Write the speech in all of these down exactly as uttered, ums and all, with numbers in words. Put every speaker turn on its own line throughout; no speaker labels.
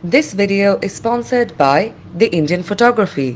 This video is sponsored by The Indian Photography.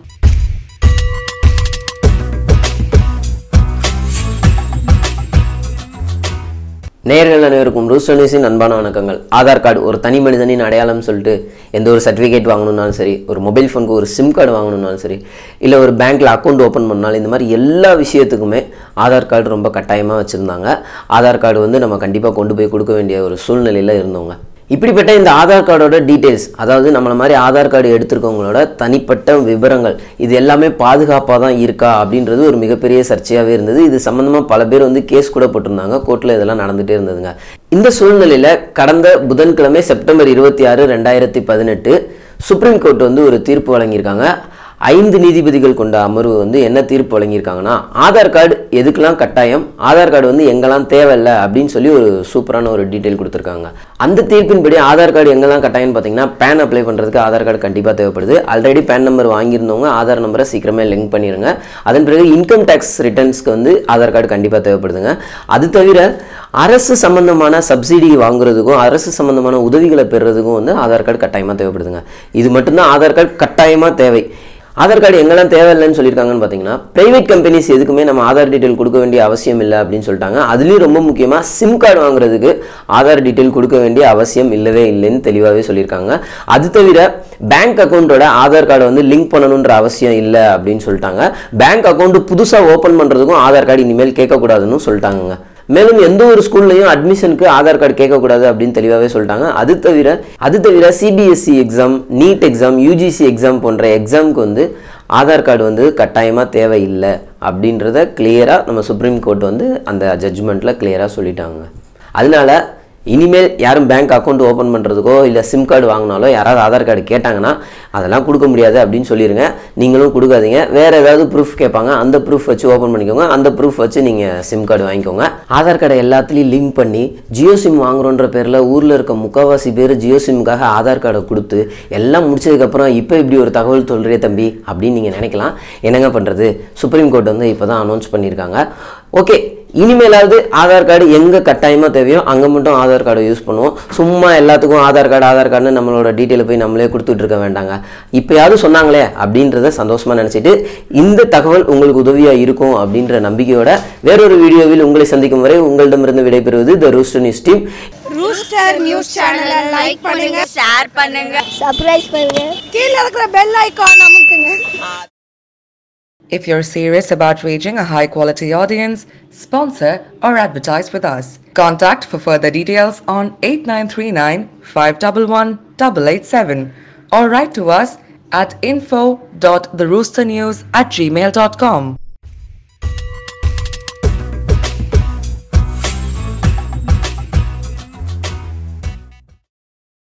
நேயர்கள் அனைவருக்கும் rooster நியூஸின் அன்பான வணக்கங்கள். ஆதார் கார்டு ஒரு தனி மனிதனின் அடையாளம் சொல்லிட்டு எந்த ஒரு சர்டிஃபிகேட் வாங்கணும்னாலும் சரி, ஒரு மொபைல் ஃபோனுக்கு ஒரு சிம் கார்டு வாங்கணும்னாலும் சரி, இல்லை ஒரு பேங்க்கில் அக்கௌண்ட் ஓப்பன் பண்ணாலும் இந்த மாதிரி எல்லா விஷயத்துக்குமே ஆதார் கார்டு ரொம்ப கட்டாயமாக வச்சுருந்தாங்க. ஆதார் கார்டு வந்து நம்ம கண்டிப்பாக கொண்டு போய் கொடுக்க வேண்டிய ஒரு சூழ்நிலையில் இருந்தவங்க. இப்படிப்பட்ட இந்த ஆதார் கார்டோட டீட்டெயில்ஸ், அதாவது நம்மளை மாதிரி ஆதார் கார்டு எடுத்திருக்கவங்களோட தனிப்பட்ட விவரங்கள், இது எல்லாமே பாதுகாப்பாக தான் இருக்கா அப்படின்றது ஒரு மிகப்பெரிய சர்ச்சையாகவே இருந்தது. இது சம்மந்தமாக பல பேர் வந்து கேஸ் கூட போட்டிருந்தாங்க. கோர்ட்டில் இதெல்லாம் நடந்துகிட்டே இருந்ததுங்க. இந்த சூழ்நிலையில் கடந்த புதன்கிழமை செப்டம்பர் இருபத்தி ஆறு ரெண்டாயிரத்தி பதினெட்டு சுப்ரீம் கோர்ட் வந்து ஒரு தீர்ப்பு வழங்கியிருக்காங்க. ஐந்து நீதிபதிகள் கொண்ட அமர்வு வந்து என்ன தீர்ப்பு வழங்கியிருக்காங்கன்னா, ஆதார் கார்டு எதுக்கெல்லாம் கட்டாயம், ஆதார் கார்டு வந்து எங்கெல்லாம் தேவையில்லை அப்படின்னு சொல்லி ஒரு சூப்பரான ஒரு டீட்டெயில் கொடுத்துருக்காங்க. அந்த தீர்ப்பின்படி ஆதார் கார்டு எங்கெல்லாம் கட்டாயம்னு பார்த்தீங்கன்னா, பேன் அப்ளை பண்ணுறதுக்கு ஆதார் கார்டு கண்டிப்பாக தேவைப்படுது. ஆல்ரெடி பேன் நம்பர் வாங்கியிருந்தவங்க ஆதார் நம்பரை சீக்கிரமே லிங்க் பண்ணிடுங்க. அதன் பிறகு இன்கம் டேக்ஸ் ரிட்டர்ன்ஸ்க்கு வந்து ஆதார் கார்டு கண்டிப்பாக தேவைப்படுதுங்க. அது தவிர அரசு சம்பந்தமான சப்சிடி வாங்குறதுக்கும் அரசு சம்பந்தமான உதவிகளை பெறுறதுக்கும் வந்து ஆதார் கார்டு கட்டாயமாக தேவைப்படுதுங்க. இது மட்டும்தான் ஆதார் கார்டு கட்டாயமாக தேவை. ஆதார் கார்டு எங்கெல்லாம் தேவையில்லைன்னு சொல்லியிருக்காங்கன்னு பார்த்தீங்கன்னா, பிரைவேட் கம்பெனிஸ் எதுக்குமே நம்ம ஆதார் டீட்டெயில் கொடுக்க வேண்டிய அவசியம் இல்லை அப்படின்னு சொல்லிட்டாங்க. அதுலேயும் ரொம்ப முக்கியமாக சிம் கார்டு வாங்குறதுக்கு ஆதார் டீட்டெயில் கொடுக்க வேண்டிய அவசியம் இல்லவே இல்லைன்னு தெளிவாகவே சொல்லியிருக்காங்க. அது தவிர பேங்க் அக்கௌண்ட்டோட ஆதார் கார்டை வந்து லிங்க் பண்ணணுன்ற அவசியம் இல்லை அப்படின்னு சொல்லிட்டாங்க. பேங்க் அக்கௌண்ட் புதுசாக ஓப்பன் பண்ணுறதுக்கும் ஆதார் கார்டு இனிமேல் கேட்கக்கூடாதுன்னு சொல்லிட்டாங்க. மேலும் எந்த ஒரு ஸ்கூல்லையும் அட்மிஷனுக்கு ஆதார் கார்டு கேட்கக்கூடாது அப்படின்னு தெளிவாகவே சொல்லிட்டாங்க. அது தவிர அது தவிர CBSE exam, NEET exam, UGC exam போன்ற எக்ஸாமுக்கு வந்து ஆதார் கார்டு வந்து கட்டாயமாக தேவையில்லை அப்படின்றத கிளியராக நம்ம சுப்ரீம் கோர்ட் வந்து அந்த ஜட்ஜ்மெண்ட்டில் கிளியராக சொல்லிட்டாங்க. அதனால இனிமேல் யாரும் பேங்க் அக்கௌண்ட் ஓப்பன் பண்ணுறதுக்கோ இல்லை சிம் கார்டு வாங்கினாலோ யாராவது ஆதார் கார்டு கேட்டாங்கன்னா அதெல்லாம் கொடுக்க முடியாது அப்படின்னு சொல்லிடுங்க. நீங்களும் கொடுக்காதீங்க. வேறு ஏதாவது ப்ரூஃப் கேட்பாங்க, அந்த ப்ரூஃப் வச்சு ஓப்பன் பண்ணிக்கோங்க. அந்த ப்ரூஃப் வச்சு நீங்கள் சிம் கார்டு வாங்கிக்கோங்க. ஆதார் கார்டை எல்லாத்துலேயும் லிங்க் பண்ணி ஜியோ சிம் வாங்குறோன்ற பேரில் ஊரில் இருக்க முக்கால்வாசி பேர் ஜியோ சிம்முக்காக ஆதார் கார்டை கொடுத்து எல்லாம் முடிச்சதுக்கப்புறம் இப்போ இப்படி ஒரு தகவல் சொல்கிறே தம்பி அப்படின்னு நீங்கள் நினைக்கலாம். என்னங்க பண்ணுறது, சுப்ரீம் கோர்ட் வந்து இப்போ தான் அனௌன்ஸ் பண்ணியிருக்காங்க. ஓகே, இனிமேலாவது ஆதார் கார்டு எங்கே கட்டாயமாக தேவையோ அங்கே மட்டும் ஆதார் கார்டை யூஸ் பண்ணுவோம். சும்மா எல்லாத்துக்கும் ஆதார் கார்டு ஆதார் கார்டுன்னு நம்மளோட டீட்டெயிலை போய் நம்மளே கொடுத்துட்டு இருக்க வேண்டாங்க. இப்போயாவது சொன்னாங்களே அப்படின்றத சந்தோஷமாக நினச்சிட்டு இந்த தகவல் உங்களுக்கு உதவியாக இருக்கும் அப்படின்ற நம்பிக்கையோட வேறொரு வீடியோவில் உங்களை சந்திக்கும் வரை உங்களிடமிருந்து விடைபெறுவது the Rooster News team.
Rooster News சேனலை லைக் பண்ணுங்க, ஷேர் பண்ணுங்க,
சப்ஸ்கிரைப் பண்ணுங்க,
கீழ இருக்கிற பெல் ஐகான் அமுக்குங்க.
If you're serious about reaching a high quality audience, sponsor or advertise with us. Contact for further details on eight nine three nine, five one one, eight eight seven or write to us at info dot the rooster news at gmail dot com.